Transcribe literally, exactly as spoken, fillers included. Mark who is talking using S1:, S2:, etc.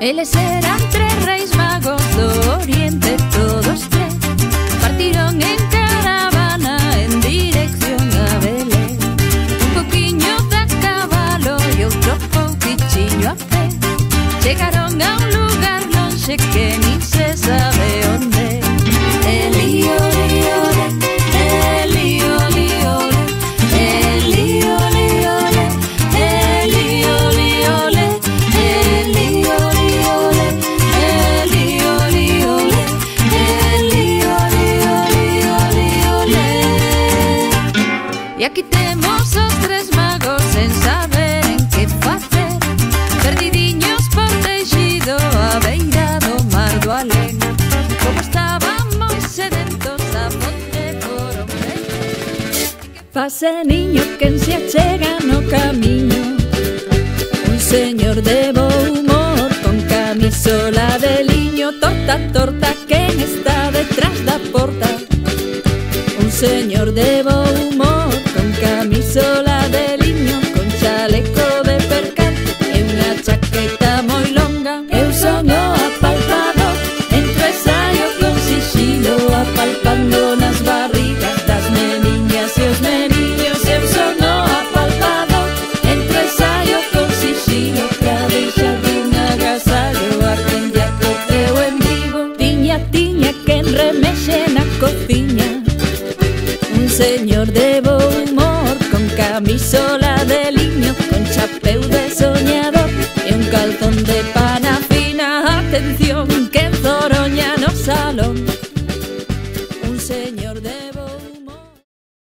S1: Eles eran tres reis magos do oriente, todos tres partiron en caravana en dirección a Belén. Un poquiño da cabalo e outro pouquichiño a pé. Chegaron a un lugar lonxe que nin se sabe onde. Eli, oli, ole, eli, oli, ole, eli, oli, ole, eli, oli, ole, eli, oli, ole, eli, oli, ole, eli, oli, oli, oli, ole. E aquí temos os tres magos sen saber en que facer, perdidiños por teixido a beira do mar do alén. Como estábamos sedentos a ponte por hombre. Pase niño quen se achega no camiño, un señor de bo humor con camisola de liño, torta, torta, quen está detrás da porta. Un señor de bo humor con camisola de liño, con chaleco de percal e unha chaqueta moi longa. Eu son o apalpado, entro e saio con sixilo, apalpando nas barrigas das meniñas e os meniños. Eu son o apalpado, entro e saio con sixilo, pra deixar un agasallo a quen lle aconteu en Vigo. Tiña, tiña quen remexe na cociña, un señor de bo humor con camisola de liño, con chapeu